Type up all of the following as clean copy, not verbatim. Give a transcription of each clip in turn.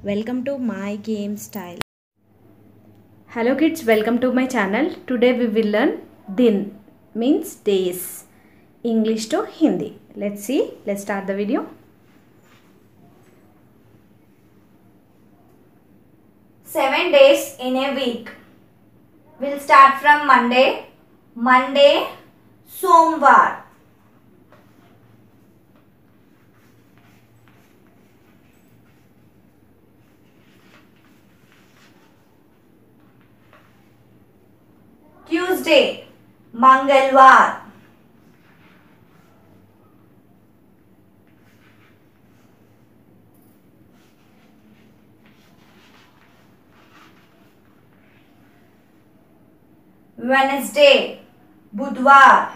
Welcome to my game style. Hello kids, welcome to my channel. Today we will learn din means days, English to Hindi. Let's see. Let's start the video. Seven days in a week. We'll start from Monday. Monday, Somvar. Tuesday, Mangalwar. Wednesday, Budhwar.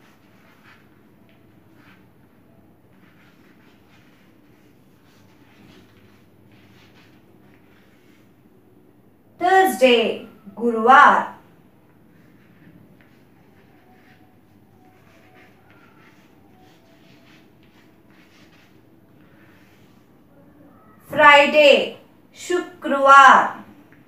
Thursday, Guruvar. Friday, Shukruvar.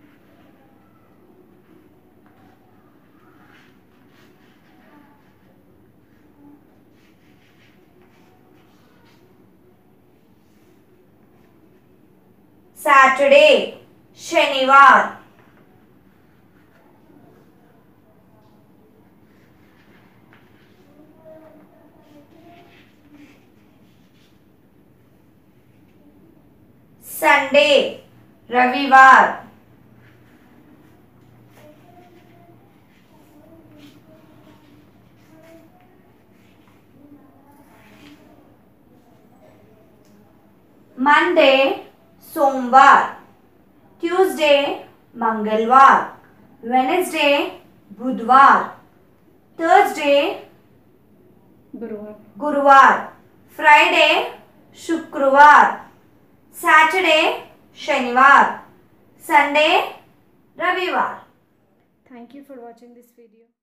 Saturday, Shanivar. Sunday, Ravivar. Monday, Somvar. Tuesday, Mangalwar. Wednesday, Budhwar. Thursday, Guruvar. Friday, Shukruvar. Saturday, Shanivar. Sunday, Ravivar. Thank you for watching this video.